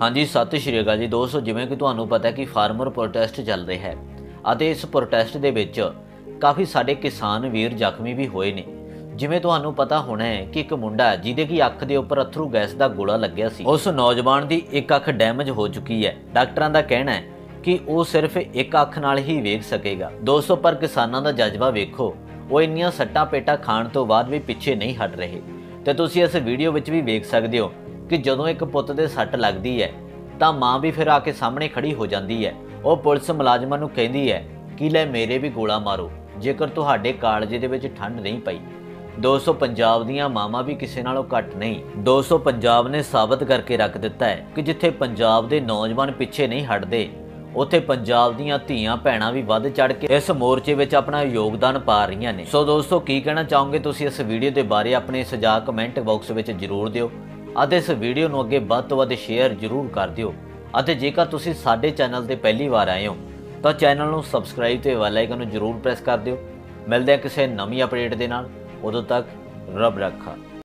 हाँ जी, सत श्री अकाल जी दोस्तों। जिवें कि तुहानूं पता है कि फार्मर प्रोटेस्ट चल रहा है ਅਤੇ इस प्रोटेस्ट ਦੇ ਵਿੱਚ काफ़ी साडे किसान वीर ਜ਼ਖਮੀ भी होए ने। जिवें तुहानूं पता होना है कि एक मुंडा जिहदे की अख दे उपर अथरू गैस का गोला लग्या सी, उस नौजवान की एक अख डैमेज हो चुकी है। डॉक्टरां दा कहना है कि वो सिर्फ एक अख नाल ही वेख सकेगा। दोस्तों पर किसानां दा जज्बा वेखो, वो इन्नियां सट्टां पेटां खाण तो बाद भी पिछे नहीं हट रहे। तो तुसीं इस वीडियो विच भी वेख सकदे हो कि जदों एक पुੱਤ दे सੱਟ लगदी है तो माँ भी फिर आके सामने खड़ी हो जाती है। वो पुलिस मुलाजमान नूं कहती है कि लै मेरे भी गोला मारो जेकर तुहाडे कालजे दे विच ठंड नहीं पई। दोस्तों पंजाब दीयां मावां भी किसी नालों घट नहीं। दोस्तों पंजाब ने साबित करके रख दिता है कि जिथे पंजाब दे नौजवान पिछे नहीं हटदे, उत्थे पंजाब दीयां धीआं भैणां भी वध चढ़ के इस मोर्चे विच अपना योगदान पा रही ने। सो दोस्तों की कहना चाहोगे तुसीं इस वीडियो के बारे अपने सुझाव कमेंट बॉक्स विच जरूर दिओ ਅਤੇ इस वीडियो ਨੂੰ ਅੱਗੇ ਵੱਧ ਤੋਂ ਵੱਧ शेयर जरूर कर ਦਿਓ। ਅਤੇ ਜੇਕਰ ਤੁਸੀਂ ਸਾਡੇ ਚੈਨਲ ਤੇ ਪਹਿਲੀ ਵਾਰ ਆਏ ਹੋ ਤਾਂ ਚੈਨਲ ਨੂੰ ਸਬਸਕ੍ਰਾਈਬ ਤੇ ਬੈਲ ਆਈਕਨ ਨੂੰ ਜਰੂਰ ਪ੍ਰੈਸ ਕਰ ਦਿਓ। ਮਿਲਦੇ ਹਾਂ ਕਿਸੇ ਨਵੀਂ ਅਪਡੇਟ ਦੇ ਨਾਲ, ਉਦੋਂ ਤੱਕ ਰੱਬ ਰੱਖਾ।